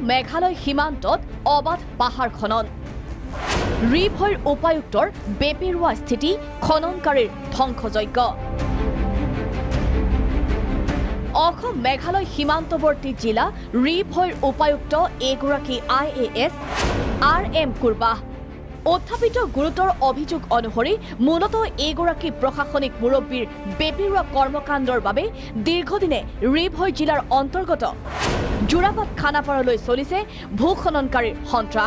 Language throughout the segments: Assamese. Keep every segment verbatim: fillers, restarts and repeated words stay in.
মেঘালয় সীমান্তত অবাধ পাহাৰ খনন ৰিভৈৰ উপায়ুক্তৰ বেপেৰুৱা স্থিতি খননকাৰীৰ ধ্বংসযজ্ঞ অসম মেঘালয় সীমান্তৱৰ্তী জিলা ৰিভৈৰ উপায়ুক্ত এগৰাকী I A S R M Kurbah উত্থাপিত গুৰুতৰ অভিযোগ অনুসৰি মূলত এগৰাকী প্ৰশাসনিক মুৰব্বীৰ বেপেৰুৱা কৰ্মকাণ্ডৰ বাবে দীৰ্ঘদিনে ৰিভৈ জিলাৰ অন্তৰ্গত জোৰাবাট খানাপাৰালৈ চলিছে ভূখননকাৰীৰ সন্ত্ৰাস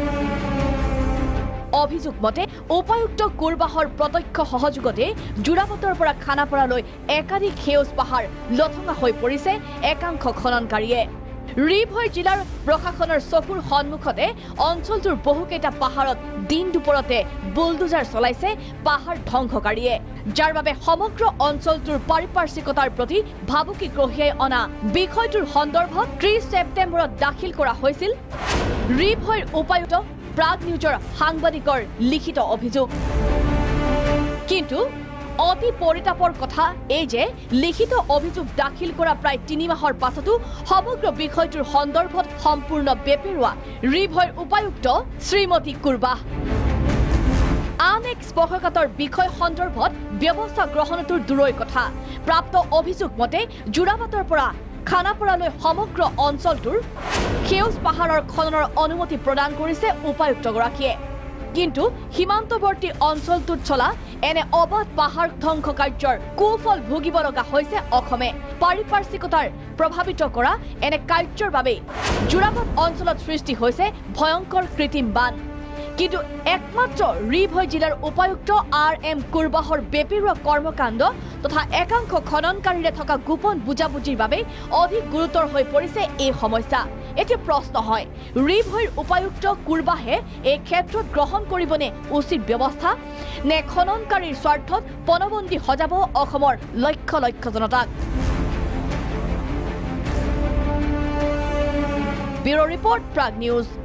অভিযোগ মতে উপায়ুক্ত কুৰবাহৰ প্ৰত্যক্ষ সহযোগতে জোৰাবাটৰ পৰা খানাপাৰালৈ একাধিক সেউজ পাহাৰ লথঙা হৈ পৰিছে একাংশ খননকাৰীয়ে ৰিভৈ জিলাৰ প্ৰশাসনৰ চকুৰ সন্মুখতে অঞ্চলটোৰ বহুকেইটা পাহাৰত দিন দুপৰতে বুলডোজাৰ চলাইছে পাহাৰ ধ্বংসকাৰীয়ে যাৰ বাবে সমগ্ৰ অঞ্চলটোৰ পাৰিপাৰ্শ্বিকতাৰ প্ৰতি ভাবুকি কঢ়িয়াই অনা বিষয়টোৰ সন্দৰ্ভত ত্ৰিশ ছেপ্টেম্বৰত দাখিল কৰা হৈছিল ৰিভৈৰ উপায়ুক্ত প্ৰাগ নিউজৰ সাংবাদিকৰ লিখিত অভিযোগ কিন্তু অতি পৰিতাপৰ কথা এই যে লিখিত অভিযোগ দাখিল কৰা প্ৰায় তিনি মাহৰ পাছতো সমগ্ৰ বিষয়টোৰ সন্দৰ্ভত সম্পূৰ্ণ বেপেৰুৱা ৰিভৈৰ উপায়ুক্ত শ্ৰীমতী কুৰবাহ আন এক স্পৰ্শকাতৰ বিষয় সন্দৰ্ভত ব্যৱস্থা গ্ৰহণটোৰ দূৰৈৰ কথা প্ৰাপ্ত অভিযোগ মতে জোৰাবাটৰ পৰা খানাপাৰালৈ সমগ্ৰ অঞ্চলটোৰ সেউজ পাহাৰৰ খননৰ অনুমতি প্ৰদান কৰিছে উপায়ুক্তগৰাকীয়ে কিন্তু সীমান্তৱৰ্তী অঞ্চলটোত চলা এনে অবাধ পাহাৰ ধ্বংস কাৰ্যৰ কুফল ভুগিব লগা হৈছে অসমে পাৰিপাৰ্শ্বিকতাৰ প্ৰভাৱিত কৰা এনে কাৰ্যৰ বাবে জোৰাবাট অঞ্চলত সৃষ্টি হৈছে ভয়ংকৰ কৃত্ৰিম বান কিন্তু একমাত্ৰ ৰিভৈ জিলাৰ উপায়ুক্ত আৰ এম কুৰবাহৰ বেপেৰুৱা কৰ্মকাণ্ড তথা একাংশ খননকাৰীৰে থকা গোপন বুজাবুজিৰ বাবে অধিক গুৰুতৰ হৈ পৰিছে এই সমস্যা এতিয়া প্ৰশ্ন হয় ৰিভৈৰ উপায়ুক্ত কুৰবাহে এই ক্ষেত্ৰত গ্ৰহণ কৰিবনে উচিত ব্যৱস্থা নে খননকাৰীৰ স্বাৰ্থত পণবন্দী সজাব অসমৰ লক্ষ লক্ষ জনতাক ব্যুৰো ৰিপৰ্ট প্ৰাগ নিউজ।